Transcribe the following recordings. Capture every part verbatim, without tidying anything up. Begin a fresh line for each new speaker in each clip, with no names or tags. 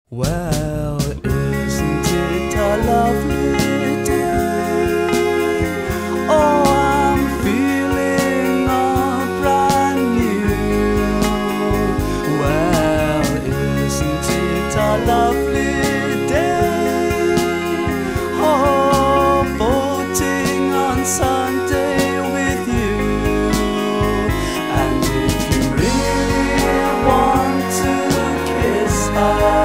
Well, isn't it a lovely day? Oh, I'm feeling all brand new. Well, isn't it a lovely day? Oh, boating on Sunday with you. And if you really want to kiss her,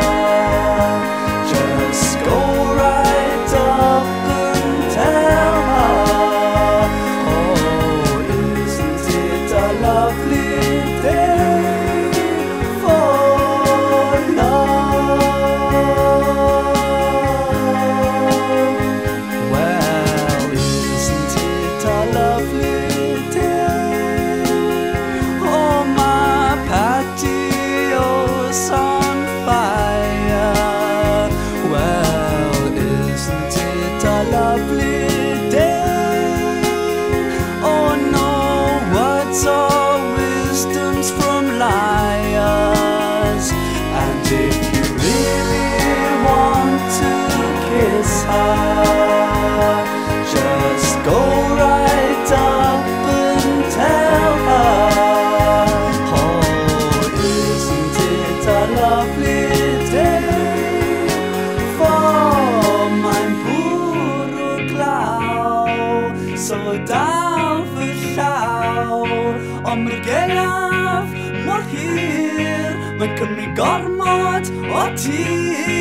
on fire. Well, isn't it a lovely day? Oh, no words or wisdoms from liars. And if you really want to kiss her, just go right up and tell her. Lovely day for mein puro glaw, så därför llaw om vi gav mor hir, men kun vi gormod o tir.